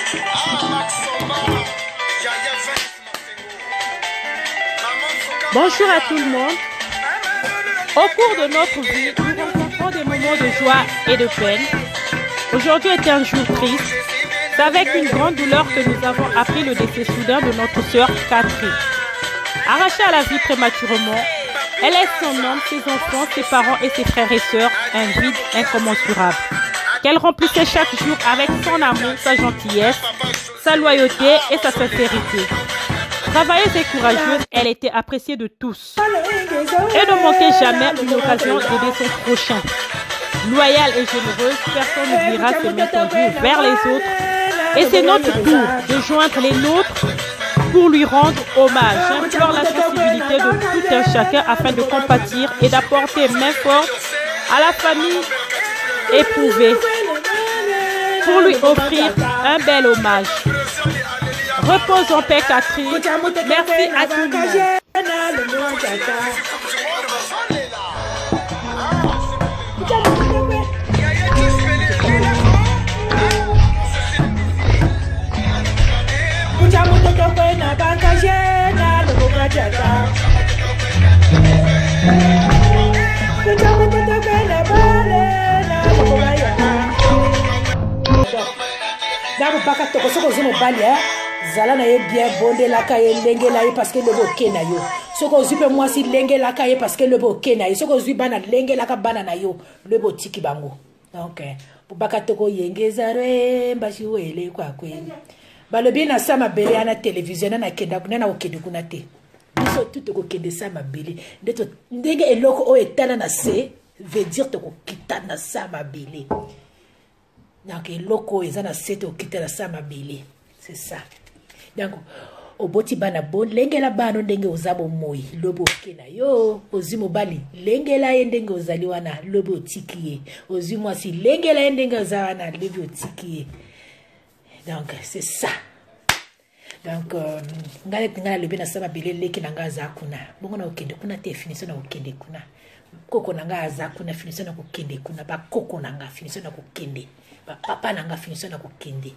Bonjour à tout le monde. Au cours de notre vie, nous rencontrons des moments de joie et de peine. Aujourd'hui est un jour triste. C'est avec une grande douleur que nous avons appris le décès soudain de notre sœur Catherine. Arrachée à la vie prématurément, elle laisse son homme, ses enfants, ses parents et ses frères et sœurs un vide incommensurable, qu'elle remplissait chaque jour avec son amour, sa gentillesse, sa loyauté et sa sincérité. Travailleuse et courageuse, elle était appréciée de tous et ne manquait jamais une occasion d'aider son prochain. Loyale et généreuse, personne n'oubliera ses mains tendues vers les autres. Et c'est notre tour de joindre les nôtres pour lui rendre hommage. J'implore la sensibilité de tout un chacun afin de compatir et d'apporter main forte à la famille éprouvée pour lui offrir un bel hommage. Repose en paix, Catherine. Merci à tout le monde. Zala na ye bien bondé la kaye lenge la ye parce que le boké na yo. Soko zupe moi si lenge la kaye parce que le boké na yo. Soko zupe bana lenge la ka bana na yo. Le botiki bango. Donc baka toko yenge zare mbashi wele kwa kwe. Ba le bien na sama bele ana télévision na kenda kuna okende kuna te. Biso tout ko kende sama bele. Ndeto ndenge eloko o etana na se veut dire to ko kita na sama bele. Donc eloko ezana se to kita na sama bele. C'est ça. Donc, au boti bana bon, lengela bano ndenge ozabo moi, lobo kena yo, ozimo bali, lengela ndenge ozali wana, lobo tikiye, ozimo si lengela ndenge ozawana, lobo tikiye. Donc, c'est ça. Donc, ngale lobe na sama bile leki na ngaza kuna. Bongo na okende kuna te finition na okende kuna. Koko na ngaza kuna finition na okende kuna, ba koko na nga finition na okende. Ba papa na nga finition na okende.